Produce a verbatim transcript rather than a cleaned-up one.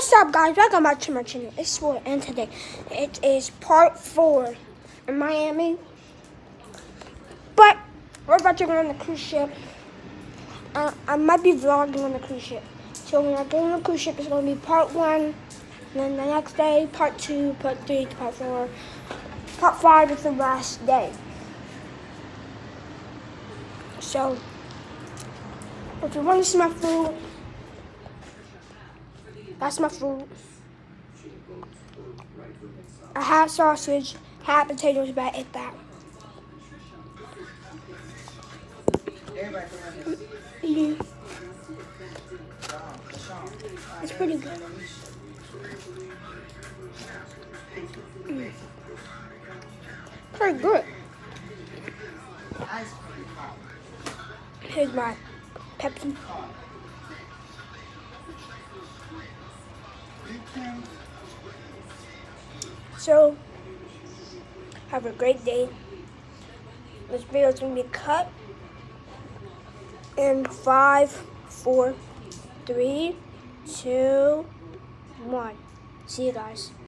What's up, guys? Welcome back to my channel. It's Swoy, and today it is part four in Miami. But we're about to go on the cruise ship. Uh, I might be vlogging on the cruise ship. So when I go on the cruise ship, it's going to be part one. And then the next day, part two, part three, part four. Part five is the last day. So if you want to see my food, that's my food. A hot sausage, hot potatoes, but I ate that. Mm-hmm. It's pretty good. Mm. Pretty good. Here's my Pepsi. So, have a great day. This video is going to be cut in five, four, three, two, one. See you guys.